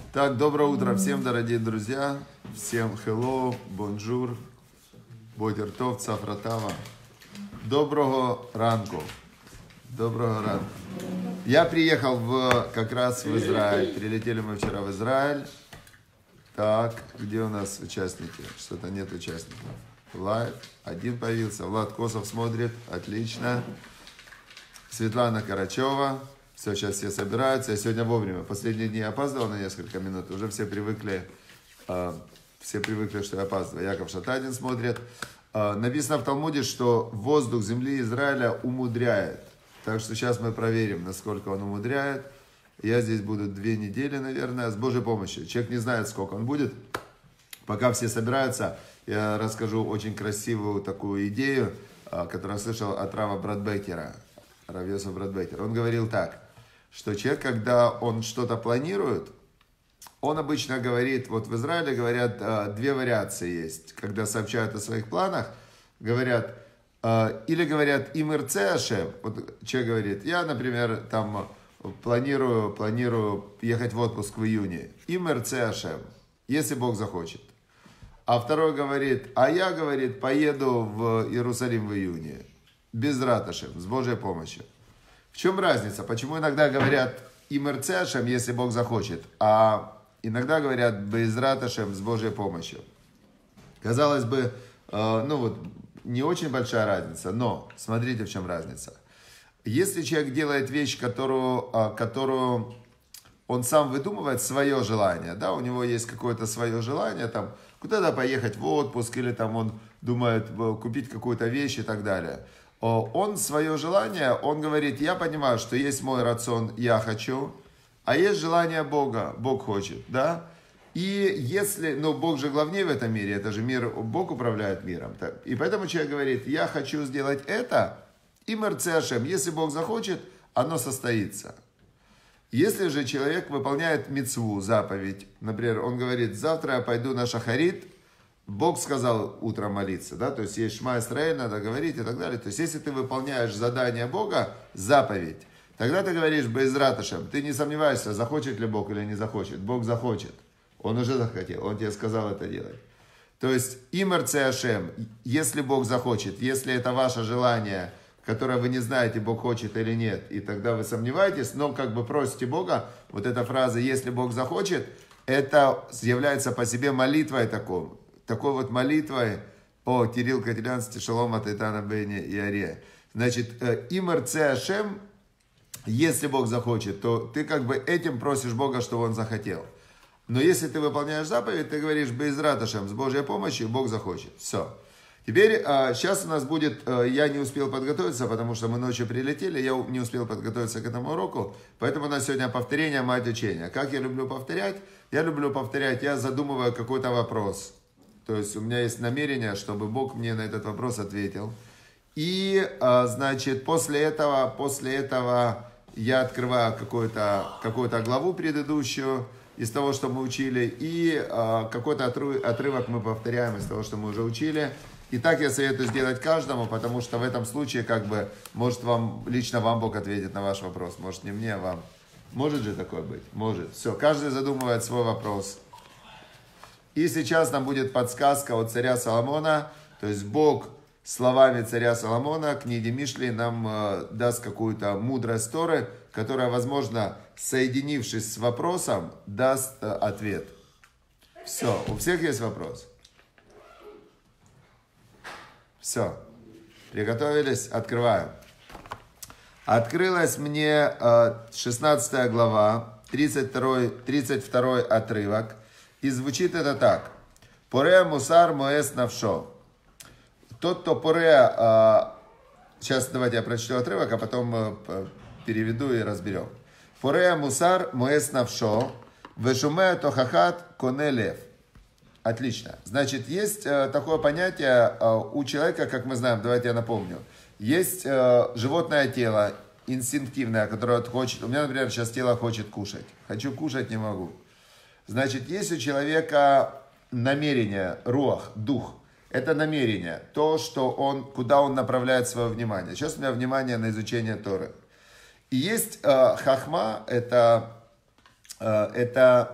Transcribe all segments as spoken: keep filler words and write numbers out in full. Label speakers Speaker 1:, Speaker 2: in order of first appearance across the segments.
Speaker 1: Так, доброе утро всем, дорогие друзья. Всем hello, bonjour, бодертов, цафратава. Доброго ранку. Доброго ранку. Я приехал в, как раз в Израиль. Прилетели мы вчера в Израиль. Так, где у нас участники? Что-то нет участников. Влад, один появился. Влад Косов смотрит. Отлично. Светлана Карачева. Все, сейчас все собираются. Я сегодня вовремя. Последние дни я опаздывал на несколько минут. Уже все привыкли, э, все привыкли, что я опаздываю. Яков Шатадин смотрит. Э, написано в Талмуде, что воздух земли Израиля умудряет. Так что сейчас мы проверим, насколько он умудряет. Я здесь буду две недели, наверное, с Божьей помощью. Человек не знает, сколько он будет. Пока все собираются, я расскажу очень красивую такую идею, э, которую я слышал от Рава Брадбекера. Рав Йосеф Брадбекер. Он говорил так, что человек, когда он что-то планирует, он обычно говорит, вот в Израиле говорят, две вариации есть, когда сообщают о своих планах, говорят, или говорят им ирце Ашем, вот человек говорит, я, например, там планирую, планирую ехать в отпуск в июне, им ирце Ашем, если Бог захочет. А второй говорит, а я, говорит, поеду в Иерусалим в июне, без раташем, с Божьей помощью. В чем разница? Почему иногда говорят им ирце Ашем, если Бог захочет, а иногда говорят без раташем, с Божьей помощью? Казалось бы, э, ну вот, не очень большая разница, но смотрите, в чем разница. Если человек делает вещь, которую, э, которую он сам выдумывает, свое желание, да, у него есть какое-то свое желание, там, куда-то поехать в отпуск, или там он думает купить какую-то вещь и так далее. Он свое желание, он говорит, я понимаю, что есть мой рацион, я хочу, а есть желание Бога, Бог хочет, да? И если, ну, Бог же главнее в этом мире, это же мир, Бог управляет миром. Так? И поэтому человек говорит, я хочу сделать это, и ирце Ашем, если Бог захочет, оно состоится. Если же человек выполняет мицву, заповедь, например, он говорит, завтра я пойду на шахарит, Бог сказал утром молиться, да, то есть есть Шма Исраэль, надо говорить и так далее. То есть если ты выполняешь задание Бога, заповедь, тогда ты говоришь Бе'эзрат Ашем, ты не сомневаешься, захочет ли Бог или не захочет. Бог захочет, Он уже захотел, Он тебе сказал это делать. То есть им ирце Ашем, если Бог захочет, если это ваше желание, которое вы не знаете, Бог хочет или нет, и тогда вы сомневаетесь, но как бы просите Бога, вот эта фраза «если Бог захочет», это является по себе молитвой такой. Такой вот молитвой о Кирилл Катилян Стишалом от Итана Бейни и Аре. Значит, им ирце Ашем, если Бог захочет, то ты как бы этим просишь Бога, чтобы Он захотел. Но если ты выполняешь заповедь, ты говоришь Бе'эзрат Ашем, с Божьей помощью, Бог захочет. Все. Теперь, сейчас у нас будет, я не успел подготовиться, потому что мы ночью прилетели, я не успел подготовиться к этому уроку, поэтому у нас сегодня повторение, мать учения. Как я люблю повторять? Я люблю повторять, я задумываю какой-то вопрос. То есть у меня есть намерение, чтобы Бог мне на этот вопрос ответил. И, значит, после этого, после этого я открываю какую-то, какую-то главу предыдущую из того, что мы учили, и какой-то отрывок мы повторяем из того, что мы уже учили. И так я советую сделать каждому, потому что в этом случае, как бы, может, вам, лично вам Бог ответит на ваш вопрос. Может, не мне, а вам. Может же такое быть? Может. Все, каждый задумывает свой вопрос. И сейчас нам будет подсказка от царя Соломона, то есть Бог словами царя Соломона, книги Мишли, нам э, даст какую-то мудрость Торы, которая, возможно, соединившись с вопросом, даст э, ответ. Все, у всех есть вопрос? Все, приготовились? Открываем. Открылась мне э, шестнадцатая глава, тридцать второй, тридцать второй отрывок. И звучит это так. Поре мусар моэс навшо. Тот, кто поре... Сейчас давайте я прочту отрывок, а потом переведу и разберем. Поре мусар моэс навшо. Вешуме тохахат коне лев. Отлично. Значит, есть такое понятие у человека, как мы знаем, давайте я напомню. Есть животное тело, инстинктивное, которое хочет... У меня, например, сейчас тело хочет кушать. Хочу кушать, не могу. Значит, есть у человека намерение, руах, дух. Это намерение, то, что он, куда он направляет свое внимание. Сейчас у меня внимание на изучение Торы. И есть э, хахма, это, э, это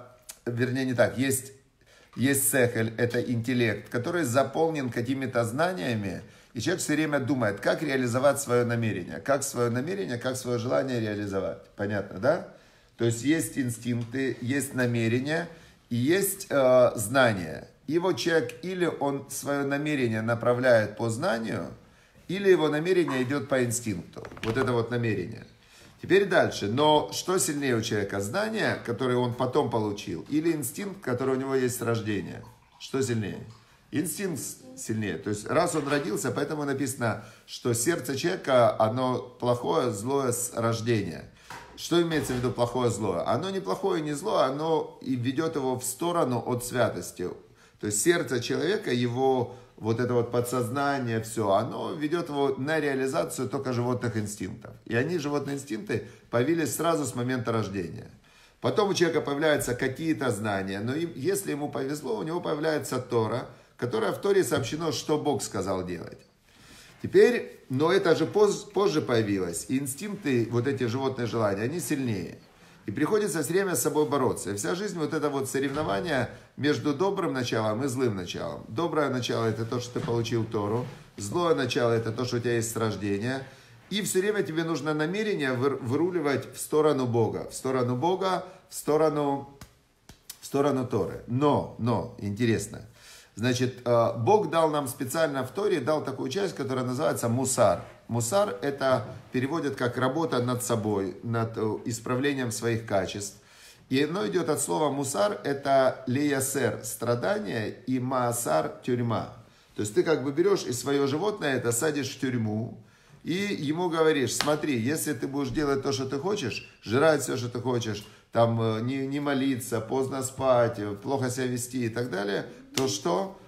Speaker 1: вернее не так, есть, есть сехель, это интеллект, который заполнен какими-то знаниями, и человек все время думает, как реализовать свое намерение, как свое намерение, как свое желание реализовать. Понятно, да? То есть есть инстинкты, есть намерения и есть э, знания. И вот человек или он свое намерение направляет по знанию, или его намерение идет по инстинкту. Вот это вот намерение. Теперь дальше. Но что сильнее у человека? Знание, которое он потом получил, или инстинкт, который у него есть с рождения? Что сильнее? Инстинкт сильнее. То есть раз он родился, поэтому написано, что сердце человека, оно плохое, злое с рождения. Что имеется в виду плохое, злое? Оно не плохое, не злое, оно и ведет его в сторону от святости. То есть сердце человека, его вот это вот подсознание, все, оно ведет его на реализацию только животных инстинктов. И они, животные инстинкты, появились сразу с момента рождения. Потом у человека появляются какие-то знания, но если ему повезло, у него появляется Тора, которая в Торе сообщено, что Бог сказал делать. Теперь, но это же позже появилось, и инстинкты, вот эти животные желания, они сильнее. И приходится все время с собой бороться. И вся жизнь вот это вот соревнование между добрым началом и злым началом. Доброе начало это то, что ты получил Тору. Злое начало это то, что у тебя есть с рождения. И все время тебе нужно намерение выруливать в сторону Бога. В сторону Бога, в сторону, в сторону Торы. Но, но, интересно. Значит, Бог дал нам специально в Торе, дал такую часть, которая называется мусар. Мусар это переводят как работа над собой, над исправлением своих качеств. И оно идет от слова мусар, это леясер, страдание, и маасар, тюрьма. То есть ты как бы берешь и свое животное это садишь в тюрьму, и ему говоришь, смотри, если ты будешь делать то, что ты хочешь, жрать все, что ты хочешь, там не, не молиться, поздно спать, плохо себя вести и так далее, то что?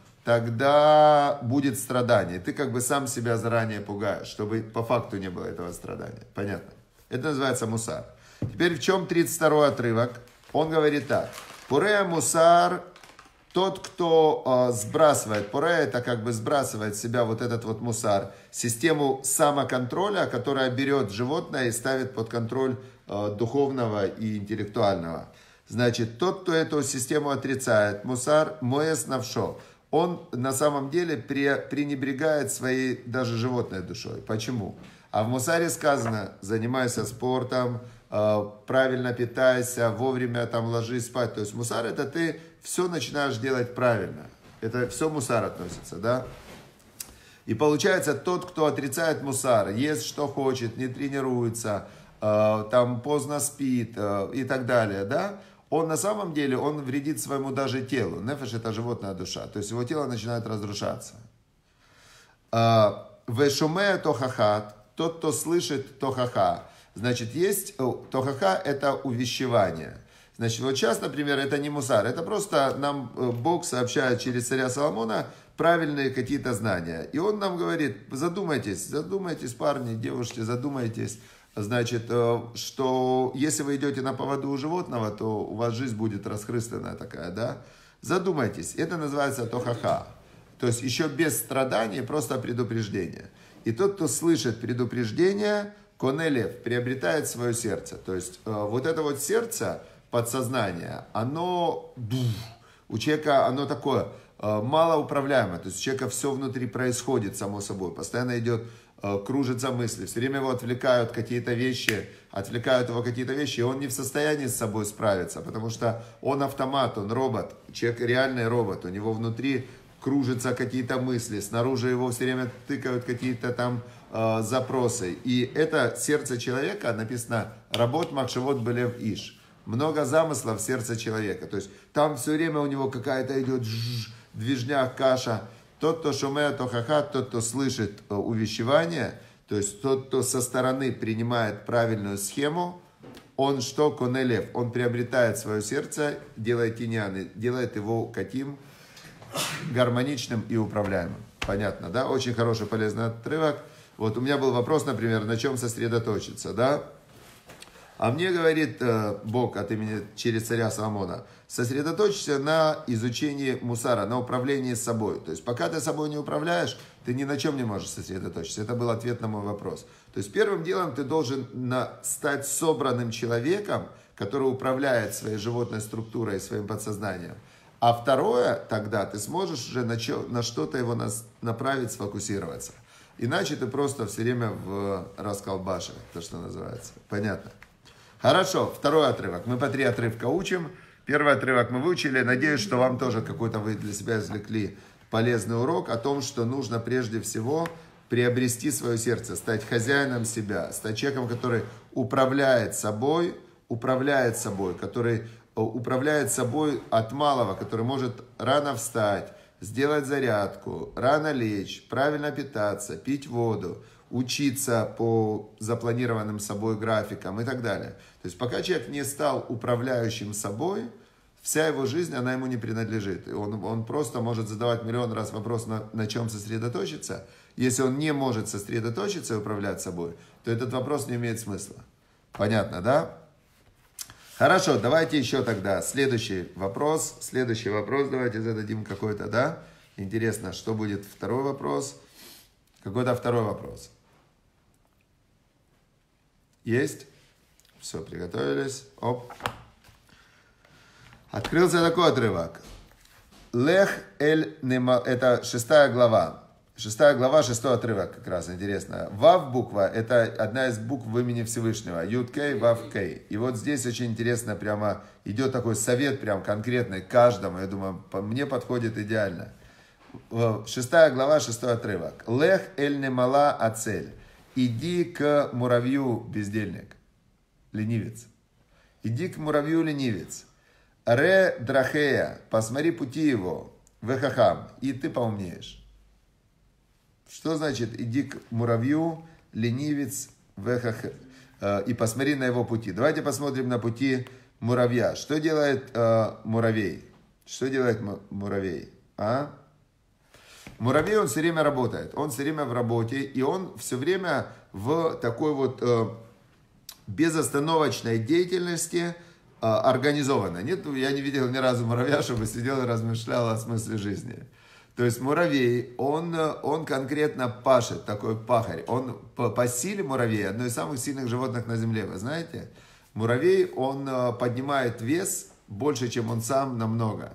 Speaker 1: Тогда будет страдание. Ты как бы сам себя заранее пугаешь, чтобы по факту не было этого страдания. Понятно? Это называется мусар. Теперь в чем тридцать второй отрывок? Он говорит так. Пурея мусар, тот, кто э, сбрасывает, пурея это как бы сбрасывает с себя вот этот вот мусар, систему самоконтроля, которая берет животное и ставит под контроль э, духовного и интеллектуального. Значит, тот, кто эту систему отрицает, мусар моес навшо, он на самом деле пренебрегает своей даже животной душой. Почему? А в мусаре сказано, занимайся спортом, правильно питайся, вовремя там ложись спать. То есть мусар это ты все начинаешь делать правильно. Это все мусар относится, да? И получается, тот, кто отрицает мусар, ест что хочет, не тренируется, там поздно спит и так далее, да? Он на самом деле, он вредит своему даже телу. Нефеш это животная душа. То есть его тело начинает разрушаться. Вешумея тохахат, тот, кто слышит тохаха. Значит, есть тохаха это увещевание. Значит, вот сейчас, например, это не мусар. Это просто нам Бог сообщает через царя Соломона правильные какие-то знания. И он нам говорит, задумайтесь, задумайтесь, парни, девушки, задумайтесь. Значит, что если вы идете на поводу у животного, то у вас жизнь будет расхрыстанная такая, да? Задумайтесь, это называется тохаха. То есть еще без страданий, просто предупреждение. И тот, кто слышит предупреждение, конелев, приобретает свое сердце. То есть вот это вот сердце, подсознание, оно у человека, оно такое малоуправляемое. То есть у человека все внутри происходит само собой, постоянно идет кружатся мысли, все время его отвлекают какие-то вещи, отвлекают его какие-то вещи, и он не в состоянии с собой справиться, потому что он автомат, он робот, человек реальный робот, у него внутри кружатся какие-то мысли, снаружи его все время тыкают какие-то там э, запросы, и это сердце человека, написано «Работ махшевот белев иш», много замыслов в сердце человека, то есть там все время у него какая-то идет движня, каша. Тот, кто шумея тохахат, тот, кто слышит увещевание, то есть тот, кто со стороны принимает правильную схему, он что, конелев, он приобретает свое сердце, делает тиньяны, делает его каким? Гармоничным и управляемым. Понятно, да? Очень хороший, полезный отрывок. Вот у меня был вопрос, например, на чем сосредоточиться, да? А мне говорит Бог от имени через царя Соломона, сосредоточься на изучении мусара, на управлении собой. То есть пока ты собой не управляешь, ты ни на чем не можешь сосредоточиться. Это был ответ на мой вопрос. То есть первым делом ты должен на, стать собранным человеком, который управляет своей животной структурой, своим подсознанием. А второе, тогда ты сможешь уже на, чё, на что-то его нас, направить, сфокусироваться. Иначе ты просто все время в расколбаше, то, что называется. Понятно? Хорошо, второй отрывок. Мы по три отрывка учим. Первый отрывок мы выучили. Надеюсь, что вам тоже какой-то вы для себя извлекли полезный урок о том, что нужно прежде всего приобрести свое сердце, стать хозяином себя, стать человеком, который управляет собой, управляет собой, который управляет собой от малого, который может рано встать, сделать зарядку, рано лечь, правильно питаться, пить воду, учиться по запланированным собой графикам и так далее. То есть пока человек не стал управляющим собой, вся его жизнь, она ему не принадлежит. И он, он просто может задавать миллион раз вопрос, на, на чем сосредоточиться. Если он не может сосредоточиться и управлять собой, то этот вопрос не имеет смысла. Понятно, да? Хорошо, давайте еще тогда следующий вопрос. Следующий вопрос давайте зададим какой-то, да? Интересно, что будет второй вопрос? Какой-то второй вопрос. Есть? Все, приготовились. Оп. Открылся такой отрывок. Лех эль нема... Это шестая глава. Шестая глава, шестой отрывок как раз, интересно. Вав буква, это одна из букв в имени Всевышнего. Юд Кей, Вав Кей. И вот здесь очень интересно, прямо идет такой совет прям конкретный каждому. Я думаю, мне подходит идеально. Шестая глава, шестой отрывок. Лех эль немала ацель. Иди к муравью, бездельник, ленивец. Иди к муравью, ленивец. Ре драхея, посмотри пути его. Вехахам, и ты поумнеешь. Что значит иди к муравью, ленивец, вехах, э, и посмотри на его пути. Давайте посмотрим на пути муравья. Что делает э, муравей? Что делает муравей? А? Муравей, он все время работает. Он все время в работе, и он все время в такой вот э, безостановочной деятельности э, организованной. Нет, я не видел ни разу муравья, чтобы сидел и размышлял о смысле жизни. То есть муравей, он, он конкретно пашет, такой пахарь. Он по, по силе муравей, одно из самых сильных животных на земле, вы знаете? Муравей, он поднимает вес больше, чем он сам, намного.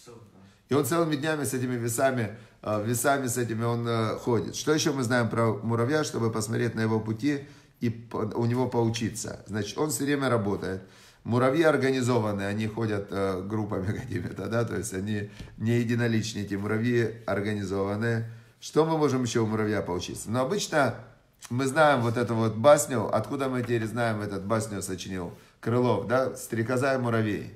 Speaker 1: И он целыми днями с этими весами, весами с этими он ходит. Что еще мы знаем про муравья, чтобы посмотреть на его пути и у него поучиться? Значит, он все время работает. Муравьи организованные, они ходят э, группами какими-то, да, то есть они не единоличные, эти муравьи организованные. Что мы можем еще у муравья поучиться? Но обычно мы знаем вот эту вот басню, откуда мы теперь знаем этот басню сочинил Крылов, да, «Стрекоза и муравей».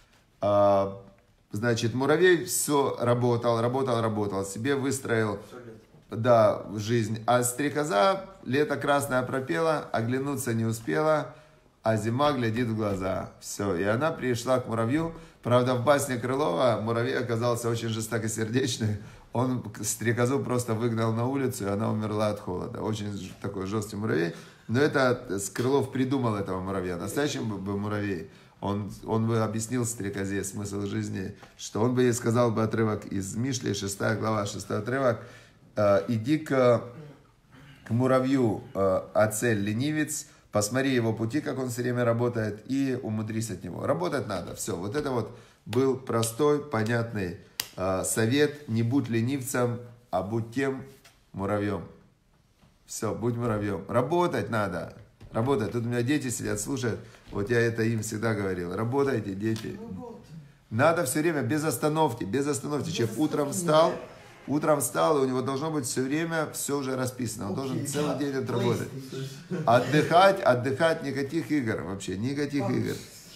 Speaker 1: А, значит, муравей все работал, работал, работал, себе выстроил, да, жизнь, а стрекоза лето красное пропела, оглянуться не успела, а зима глядит в глаза. Все. И она пришла к муравью. Правда, в басне Крылова муравей оказался очень жестокосердечный. Он стрекозу просто выгнал на улицу, и она умерла от холода. Очень такой жесткий муравей. Но это Крылов придумал этого муравья. Настоящий бы муравей, он, он бы объяснил стрекозе смысл жизни, что он бы ей сказал бы отрывок из Мишли, шестая глава, шестой отрывок. Иди к, к муравью, ацель, ленивец, посмотри его пути, как он все время работает, и умудрись от него. Работать надо. Все. Вот это вот был простой, понятный э, совет. Не будь ленивцем, а будь тем муравьем. Все, будь муравьем. Работать надо. Работать. Тут у меня дети сидят, слушают. Вот я это им всегда говорил. Работайте, дети. Надо все время, без остановки. Без остановки. Человек утром встал. Утром встал, и у него должно быть все время все уже расписано. Он должен целый день отработать. Отдыхать, отдыхать, никаких игр вообще, никаких игр.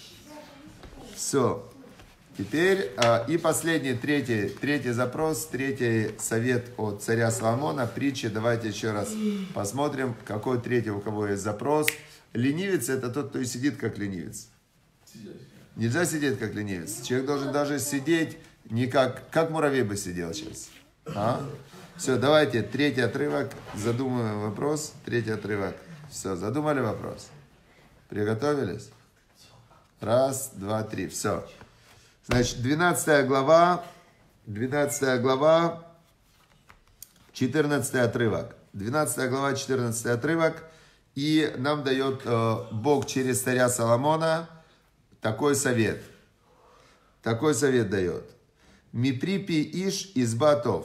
Speaker 1: Все. Теперь, и последний, третий, третий запрос, третий совет от царя Соломона, притчи. Давайте еще раз посмотрим, какой третий у кого есть запрос. Ленивец – это тот, кто и сидит как ленивец. Нельзя сидеть как ленивец. Человек должен даже сидеть не как, как муравей бы сидел сейчас. А? Все, давайте, третий отрывок, задумываем вопрос, третий отрывок. Все, задумали вопрос? Приготовились? Раз, два, три, все. Значит, двенадцатая глава, двенадцатая глава, четырнадцатый отрывок. двенадцатая глава, четырнадцатый отрывок. И нам дает э, Бог через царя Соломона такой совет. Такой совет дает. Миприпи иш избатов.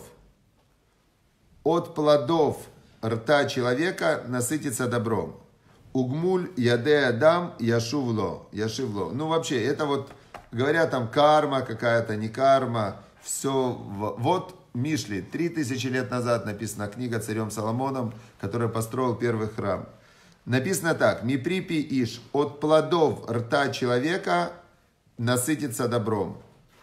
Speaker 1: От плодов рта человека насытится добром. Угмуль яде адам яшувло. Яшивло. Ну, вообще, это вот, говорят, там карма какая-то, не карма. Все. Вот Мишли. Три тысячи лет назад написана книга царем Соломоном, который построил первый храм. Написано так. Миприпи иш. От плодов рта человека насытится добром.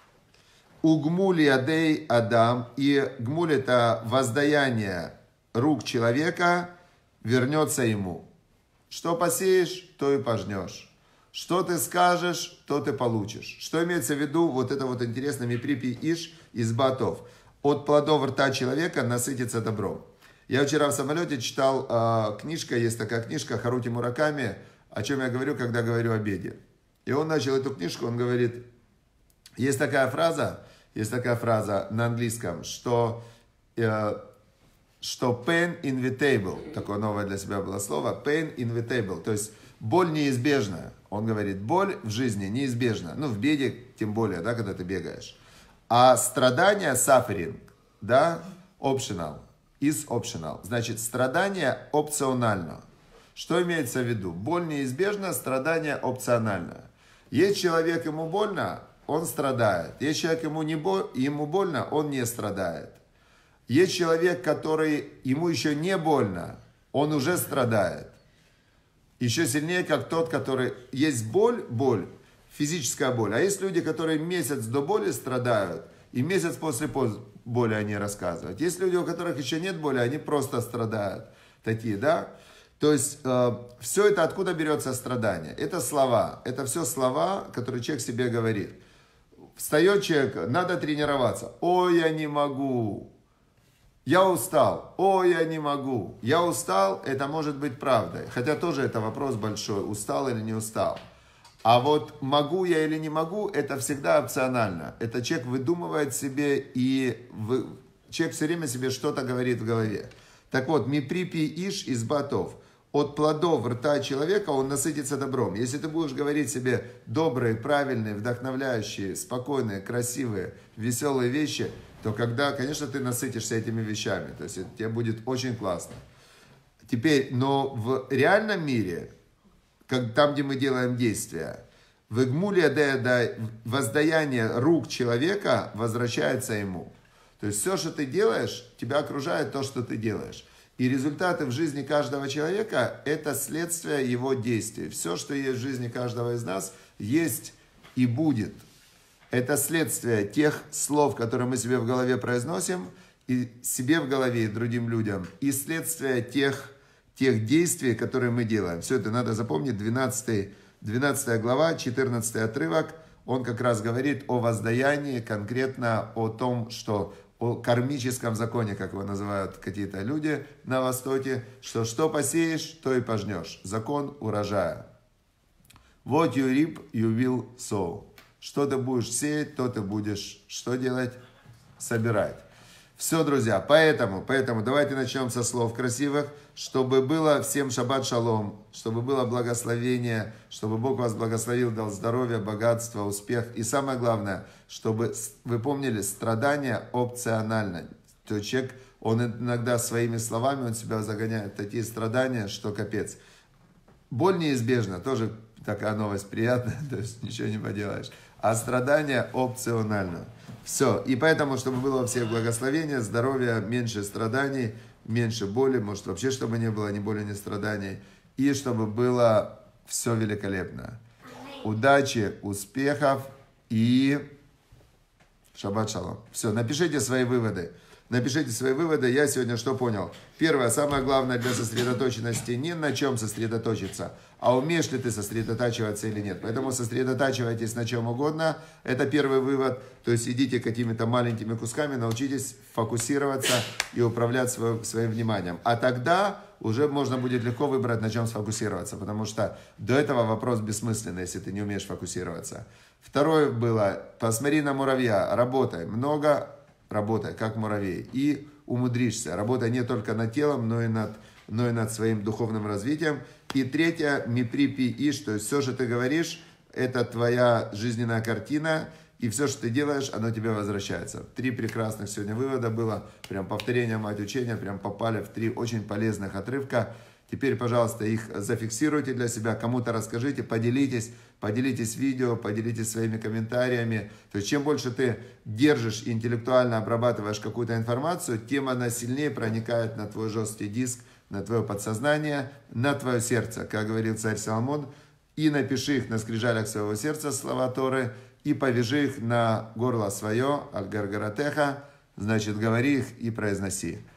Speaker 1: Угмуль ядей адам. И гмуль это воздаяние рук человека вернется ему. Что посеешь, то и пожнешь. Что ты скажешь, то ты получишь. Что имеется в виду, вот это вот интересно, миприпи иш из батов. От плодов рта человека насытится добром. Я вчера в самолете читал э, книжка, есть такая книжка Харути Мураками, о чем я говорю, когда говорю о беде. И он начал эту книжку, он говорит, есть такая фраза, есть такая фраза на английском, что... Э, что pain inevitable, такое новое для себя было слово, pain inevitable, то есть боль неизбежна. Он говорит, боль в жизни неизбежна, ну в беде тем более, да, когда ты бегаешь. А страдание, suffering, да, optional, is optional, значит страдание опционально. Что имеется в виду? Боль неизбежна, страдание опционально. Есть человек, ему больно, он страдает. Есть человек, ему, не бо... ему больно, он не страдает. Есть человек, который, ему еще не больно, он уже страдает. Еще сильнее, как тот, который... Есть боль, боль, физическая боль. А есть люди, которые месяц до боли страдают, и месяц после боли они рассказывают. Есть люди, у которых еще нет боли, они просто страдают. Такие, да? То есть, э, все это откуда берется страдание? Это слова. Это все слова, которые человек себе говорит. Встает человек, надо тренироваться. Ой, я не могу. Я устал. О, я не могу. Я устал, это может быть правдой. Хотя тоже это вопрос большой, устал или не устал. А вот могу я или не могу, это всегда опционально. Это человек выдумывает себе, и вы... человек все время себе что-то говорит в голове. Так вот, миприпи иш из батов. От плодов рта человека он насытится добром. Если ты будешь говорить себе добрые, правильные, вдохновляющие, спокойные, красивые, веселые вещи, то когда, конечно, ты насытишься этими вещами. То есть это тебе будет очень классно. Теперь, но в реальном мире, как, там, где мы делаем действия, в игмуле воздаяние рук человека возвращается ему. То есть все, что ты делаешь, тебя окружает то, что ты делаешь. И результаты в жизни каждого человека – это следствие его действий. Все, что есть в жизни каждого из нас, есть и будет. Это следствие тех слов, которые мы себе в голове произносим, и себе в голове, и другим людям, и следствие тех, тех действий, которые мы делаем. Все это надо запомнить. двенадцатая глава, четырнадцатый отрывок, он как раз говорит о воздаянии, конкретно о том, что о кармическом законе, как его называют какие-то люди на Востоке, что что посеешь, то и пожнешь. Закон урожая. What you reap, you will sow. Что ты будешь сеять, то ты будешь что делать? Собирать. Все, друзья, поэтому, поэтому давайте начнем со слов красивых, чтобы было всем шаббат шалом, чтобы было благословение, чтобы Бог вас благословил, дал здоровье, богатство, успех. И самое главное, чтобы вы помнили, страдания опционально. То есть человек, он иногда своими словами, он себя загоняет в такие страдания, что капец. Боль неизбежна, тоже такая новость приятная, то есть ничего не поделаешь. А страдания опционально. Все. И поэтому, чтобы было во всех благословения, здоровья, меньше страданий, меньше боли, может вообще, чтобы не было ни боли, ни страданий. И чтобы было все великолепно. Удачи, успехов и шаббат шалом. Все, напишите свои выводы. Напишите свои выводы. Я сегодня что понял? Первое, самое главное для сосредоточенности, не на чем сосредоточиться, а умеешь ли ты сосредотачиваться или нет. Поэтому сосредотачивайтесь на чем угодно. Это первый вывод. То есть идите какими-то маленькими кусками, научитесь фокусироваться и управлять своим, своим вниманием. А тогда уже можно будет легко выбрать, на чем сфокусироваться. Потому что до этого вопрос бессмысленный, если ты не умеешь фокусироваться. Второе было, посмотри на муравья, работай много, работай как муравей. И умудришься. Работай не только над телом, но и над, но и над своим духовным развитием. И третье, миприпи иш, то есть все, что ты говоришь, это твоя жизненная картина, и все, что ты делаешь, оно тебе возвращается. Три прекрасных сегодня вывода было, прям повторение мать учения, прям попали в три очень полезных отрывка. Теперь, пожалуйста, их зафиксируйте для себя, кому-то расскажите, поделитесь, поделитесь видео, поделитесь своими комментариями. То есть, чем больше ты держишь и интеллектуально обрабатываешь какую-то информацию, тем она сильнее проникает на твой жесткий диск, на твое подсознание, на твое сердце, как говорил царь Соломон. И напиши их на скрижалях своего сердца, слова Торы, и повяжи их на горло свое, аль-гаргаратеха, значит, говори их и произноси.